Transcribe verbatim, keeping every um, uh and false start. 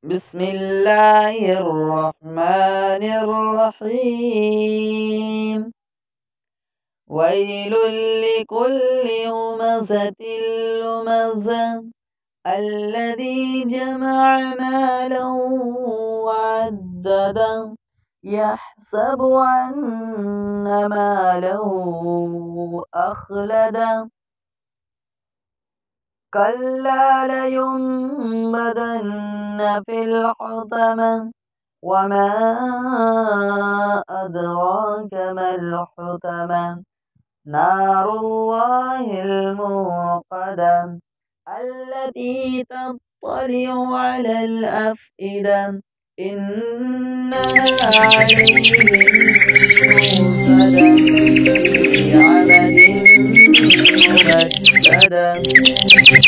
بسم الله الرحمن الرحيم. ويل لكل همزة لمزة الذي جمع مالا وعدده يحسب أن ماله أخلده كلا لينبذن في الحطمة وما أدراك ما الحطمة نار الله الموقدة التي تطلع على الأفئدة إنها عليهم موصدة في عمد ممددة.